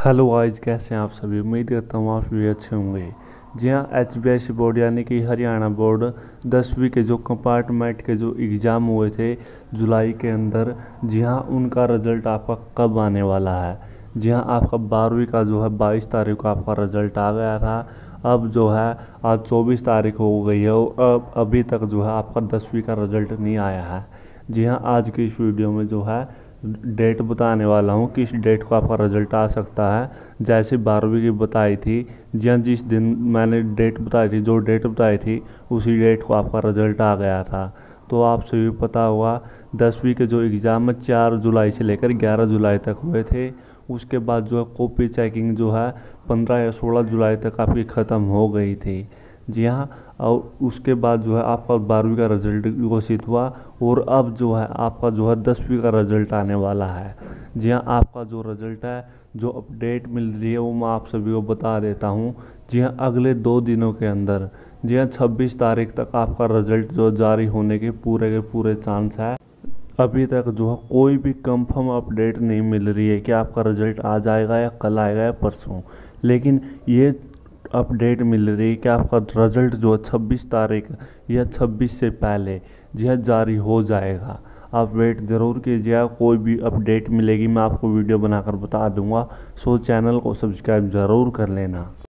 Hello guys, कैसे हैं आप सभी। उम्मीद करता हूँ आप भी अच्छे होंगे। जी हाँ, HBSC बोर्ड यानी कि हरियाणा बोर्ड 10वीं के जो कंपार्टमेंट के जो एग्ज़ाम हुए थे जुलाई के अंदर, जी हाँ उनका रिज़ल्ट आपका कब आने वाला है। जी हाँ, आपका 12वीं का जो है 22 तारीख को आपका रिज़ल्ट आ गया था। अब जो है आज 24 तारीख हो गई है और अब अभी तक जो है आपका 10वीं का रिज़ल्ट नहीं आया है। जी हाँ, आज की इस वीडियो में जो है डेट बताने वाला हूँ किस डेट को आपका रिज़ल्ट आ सकता है। जैसे 12वीं की बताई थी, जी हाँ, जिस दिन मैंने डेट बताई थी, जो डेट बताई थी उसी डेट को आपका रिज़ल्ट आ गया था। तो आपसे भी पता हुआ 10वीं के जो एग्ज़ाम है 4 जुलाई से लेकर 11 जुलाई तक हुए थे। उसके बाद जो है कॉपी चेकिंग जो है 15 या 16 जुलाई तक आपकी ख़त्म हो गई थी। जी हाँ, और उसके बाद जो है आपका 12वीं का रिज़ल्ट घोषित हुआ और अब जो है आपका जो है 10वीं का रिज़ल्ट आने वाला है। जी हाँ, आपका जो रिज़ल्ट है, जो अपडेट मिल रही है वो मैं आप सभी को बता देता हूँ। जी हाँ, अगले 2 दिनों के अंदर, जी हाँ 26 तारीख तक आपका रिज़ल्ट जो जारी होने के पूरे चांस है। अभी तक जो है कोई भी कंफर्म अपडेट नहीं मिल रही है कि आपका रिज़ल्ट आज आएगा या कल आएगा या परसों, लेकिन ये अपडेट मिल रही है कि आपका रिज़ल्ट जो है 26 तारीख या 26 से पहले जी हाँ जारी हो जाएगा। आप वेट ज़रूर कीजिएगा, कोई भी अपडेट मिलेगी मैं आपको वीडियो बनाकर बता दूंगा। सो चैनल को सब्सक्राइब ज़रूर कर लेना।